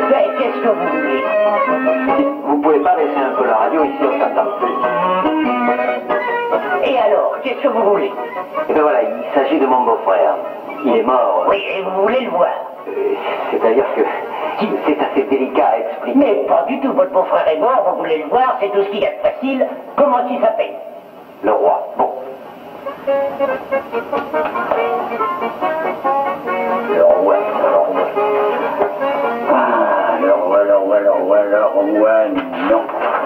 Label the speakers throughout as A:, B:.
A: Mais qu'est-ce que vous voulez?
B: Vous pouvez pas baisser un peu la radio ici, on s'entend plus.
A: Et alors, qu'est-ce que vous voulez?
B: Et bien voilà, il s'agit de mon beau-frère. Il est mort.
A: Oui, et vous voulez le voir?
B: C'est-à-dire que c'est assez délicat à expliquer.
A: Mais pas du tout, votre beau-frère est mort, vous voulez le voir, c'est tout ce qu'il y a de facile. Comment il s'appelle?
B: Le roi. Bon. Le roi. Ah, le roi, non.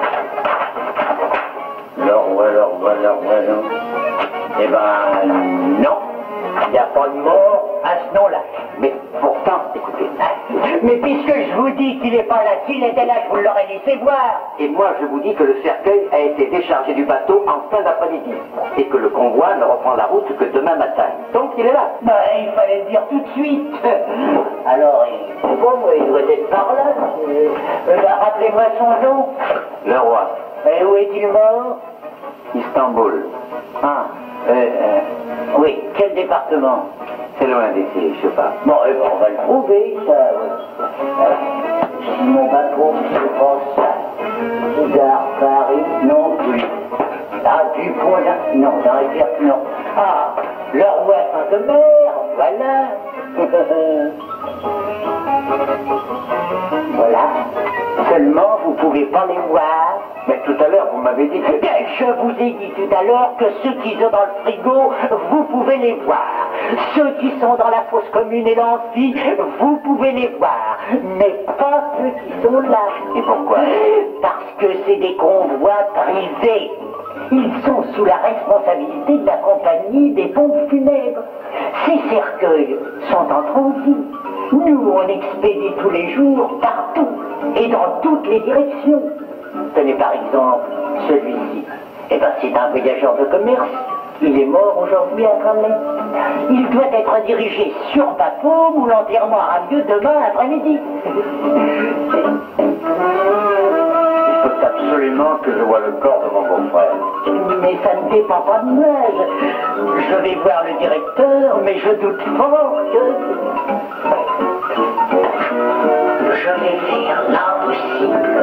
B: Le roi, non. Eh ben, non. Il n'y a pas de mort à ce nom-là. Mais pourtant, écoutez.
A: Mais puisque je vous dis qu'il n'est pas là, s'il était là, je vous l'aurais laissé voir.
B: Et moi, je vous dis que le cercueil a été déchargé du bateau en fin d'après-midi. Et que le convoi ne reprend la route que demain matin. Donc, il est là.
A: Ben, il fallait le dire tout de suite. Alors, il doit être par là. Rappelez-moi son nom.
B: Le roi.
A: Et où est-il mort?
B: Istanbul.
A: Ah, oui, quel département?
B: C'est loin d'ici, je sais pas.
A: Bon, eh ben, on va le trouver, ça. Simon Bacot, c'est pas ça. César, Paris, non plus. Ah, Dupont, non, dans les Pertes, non. Ah, le roi Saint-Omer, voilà. Voilà. Seulement, vous pouvez pas les voir.
B: Mais tout à l'heure, vous m'avez dit que...
A: Je vous ai dit tout à l'heure que ceux qui sont dans le frigo, vous pouvez les voir. Ceux qui sont dans la fosse commune et l'amphi, vous pouvez les voir. Mais pas ceux qui sont là.
B: Et pourquoi?
A: Parce que c'est des convois privés. Ils sont sous la responsabilité de la compagnie des pompes funèbres. Ces cercueils sont en transit. Nous, on expédie tous les jours, partout, et dans toutes les directions. Tenez par exemple celui-ci. Eh ben, c'est un voyageur de commerce. Il est mort aujourd'hui à Calais. Il doit être dirigé sur bateau où l'enterrement aura lieu demain après-midi.
B: Il faut absolument que je voie le corps de mon beau-frère.
A: Mais ça ne dépend pas de moi. Je vais voir le directeur, mais je doute fort que... Je vais faire l'impossible.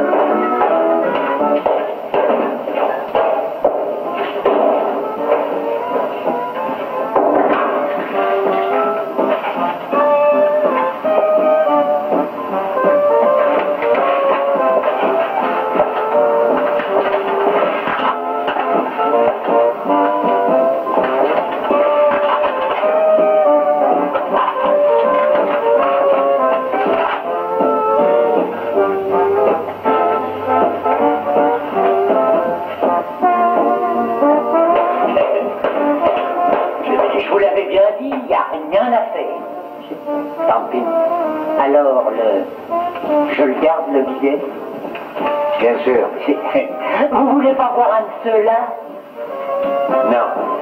A: Tant pis. Alors, je le garde, le billet?
B: Bien sûr.
A: Vous voulez pas voir un de ceux-là?
B: Non.